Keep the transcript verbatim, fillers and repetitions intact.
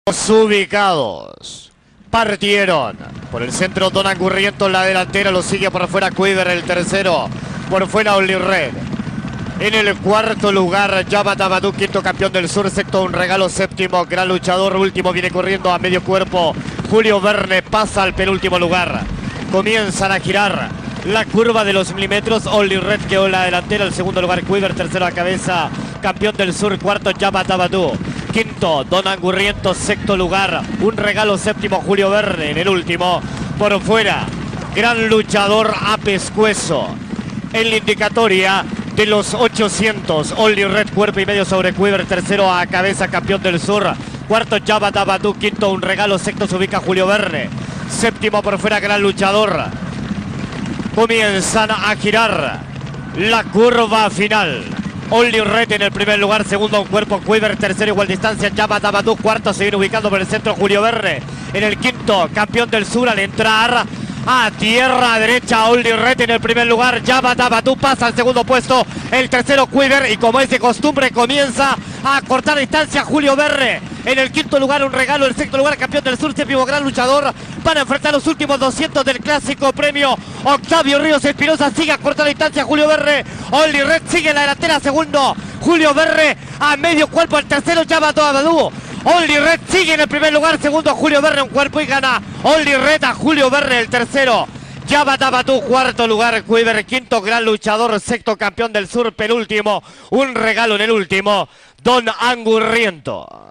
Ubicados. Partieron. Por el centro Don Angurriento en la delantera. Lo sigue por fuera Quiver el tercero. Por fuera Only Red. En el cuarto lugar Yabba Dabba Doo, quinto campeón del sur. Sexto Un Regalo. Séptimo Gran Luchador. Último viene corriendo a medio cuerpo Julio Verne. Pasa al penúltimo lugar. Comienzan a girar la curva de los milímetros. Only Red quedó en la delantera. El segundo lugar Quiver. Tercero a cabeza campeón del sur. Cuarto Yabba Dabba Doo. Quinto Don Angurriento. Sexto lugar Un Regalo. Séptimo Julio Verne. En el último por fuera Gran Luchador a pescuezo. En la indicatoria de los ochocientos Only Red, cuerpo y medio sobre Quiver. Tercero a cabeza campeón del sur. Cuarto Yabba Dabba Doo. Quinto Un Regalo. Sexto se ubica Julio Verne. Séptimo por fuera Gran Luchador. Comienzan a girar la curva final. Only Red en el primer lugar, segundo un cuerpo Quiver, tercero igual distancia Yabba Dabba Doo, cuarto se viene ubicando por el centro Julio Verne. En el quinto campeón del sur al entrar a tierra derecha Only Red en el primer lugar. Yabba Dabba Doo pasa al segundo puesto, el tercero Quiver, y como es de costumbre comienza a cortar distancia Julio Verne. En el quinto lugar Un Regalo, el sexto lugar campeón del sur, séptimo Gran Luchador. Van a enfrentar los últimos doscientos del clásico premio Octavio Ríos Espinosa. Sigue a cortar distancia Julio Verne. Only Red sigue en la delantera, segundo Julio Verne a medio cuerpo, el tercero Yabba Dabba Doo. Only Red sigue en el primer lugar, segundo Julio Verne un cuerpo y gana Only Red a Julio Verne. El tercero Yabba Dabba Doo, cuarto lugar Quiver, quinto Gran Luchador, sexto campeón del sur, penúltimo Un Regalo en el último Don Angurriento.